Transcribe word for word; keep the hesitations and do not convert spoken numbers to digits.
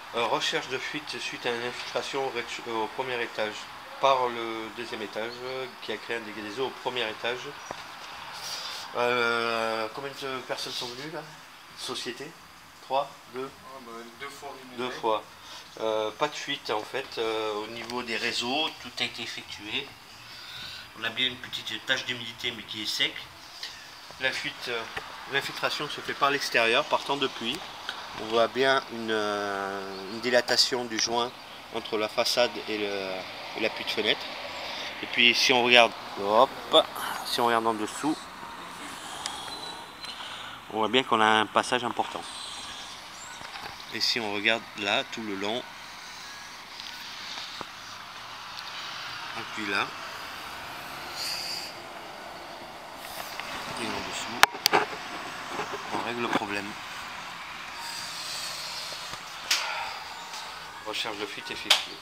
Euh, recherche de fuite suite à une infiltration au, rez- au premier étage par le deuxième étage euh, qui a créé un dégât des eaux au premier étage. Euh, combien de personnes sont venues là? Société? Trois? Deux? Ah bah, deux fois une Deux idée. fois. Euh, pas de fuite en fait euh, au niveau des réseaux, tout a été effectué. On a bien une petite tache d'humidité mais qui est sec. La fuite, euh, l'infiltration se fait par l'extérieur, partant de pluie. On voit bien une, euh, une dilatation du joint entre la façade et, le, et l'appui de fenêtre. Et puis si on regarde, hop, si on regarde en dessous, on voit bien qu'on a un passage important. Et si on regarde là, tout le long, et puis là, et en dessous, on règle le problème. Recherche de fuite effectuée.